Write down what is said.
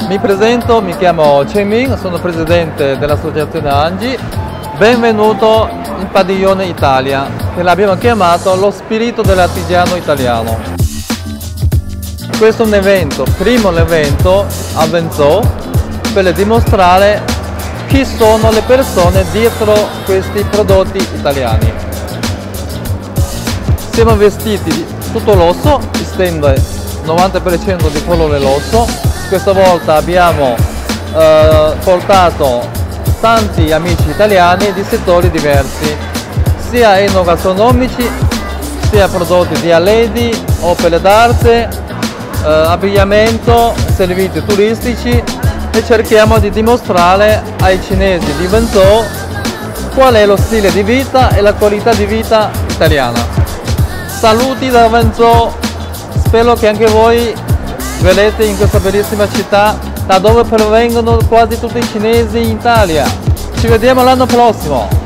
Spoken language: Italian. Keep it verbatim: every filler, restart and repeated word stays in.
Mi presento, mi chiamo Chen Ming, sono presidente dell'associazione Angi. Benvenuto in Padiglione Italia, che l'abbiamo chiamato lo spirito dell'artigiano italiano. Questo è un evento, primo evento a Venzò, per dimostrare chi sono le persone dietro questi prodotti italiani. Siamo vestiti di tutto l'osso, estende novanta per cento di colore rosso. Questa volta abbiamo eh, portato tanti amici italiani di settori diversi, sia enogastronomici, sia prodotti di arredi, opere d'arte, eh, abbigliamento, servizi turistici, e cerchiamo di dimostrare ai cinesi di Venzò qual è lo stile di vita e la qualità di vita italiana. Saluti da Venzò, spero che anche voi vedete in questa bellissima città da dove provengono quasi tutti i cinesi in Italia. Ci vediamo l'anno prossimo!